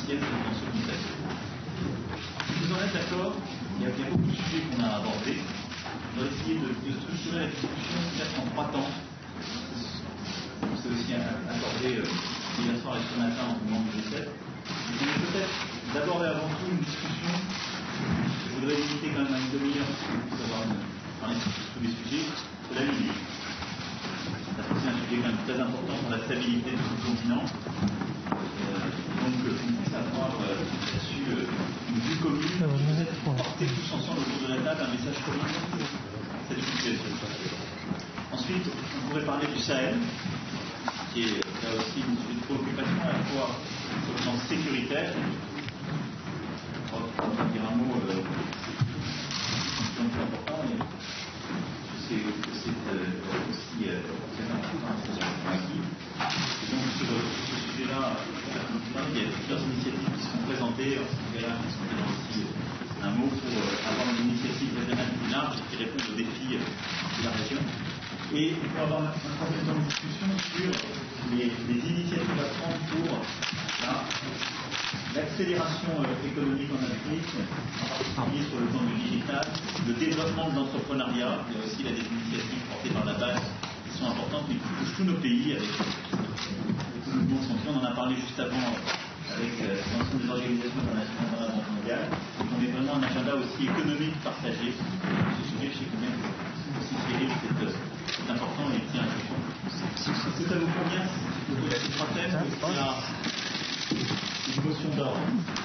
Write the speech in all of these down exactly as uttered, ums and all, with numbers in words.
essentiels dans ce contexte. Si vous en êtes d'accord, il y a bien beaucoup de sujets qu'on a abordés. On va essayer de, de structurer la discussion peut-être en trois temps. On s'est aussi accordé euh, hier soir et ce matin au moment du G sept. On est peut-être d'aborder avant tout une discussion. Je voudrais limiter quand même à une demi-heure pour savoir parler sur tous les sujets. C'est la Libye. C'est un sujet quand même très important pour la stabilité de ce continent. Euh, donc, euh, on puisse avoir euh, là-dessus euh, une vue commune, porter tous ensemble autour de la table un message commun sur cette situation. Ensuite, on pourrait parler du Sahel, qui est là aussi une sujet de préoccupation à la fois sur le plan sécuritaire. On va dire un mot euh, qui est important. Et c'est aussi euh, très important sur donc sur ce sujet-là, il y a plusieurs initiatives qui seront présentées. En ce cas-là, qui sont aussi un mot pour avoir une initiative régionale plus large qui répond aux défis de la région. Et il faut avoir un troisième temps de discussion sur les, les initiatives à prendre pour là, l'accélération euh, économique en Afrique, en particulier sur le plan du digital, le développement de l'entrepreneuriat. Il y a aussi là, des initiatives portées par la base qui sont importantes, mais qui touchent tous nos pays avec le mouvement santé. On en a parlé juste avant avec euh, l'ensemble des organisations internationales dans la Banque mondiale. Donc on est vraiment un agenda aussi économique partagé. Ce sujet, je sais combien aussi Cyril, c'est important et tient à question. Est-ce que ça vous convient ces trois thèmes? Il y a une motion d'ordre.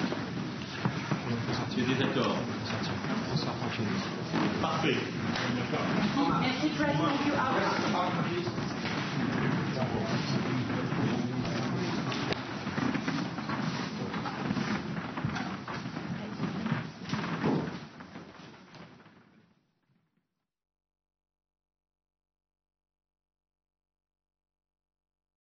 Tu es désaccord? Parfait. Merci, Président.